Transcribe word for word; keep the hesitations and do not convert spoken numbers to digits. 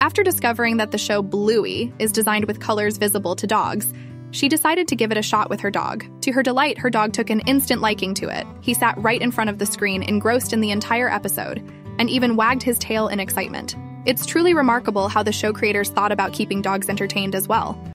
After discovering that the show Bluey is designed with colors visible to dogs, she decided to give it a shot with her dog. To her delight, her dog took an instant liking to it. He sat right in front of the screen, engrossed in the entire episode, and even wagged his tail in excitement. It's truly remarkable how the show creators thought about keeping dogs entertained as well.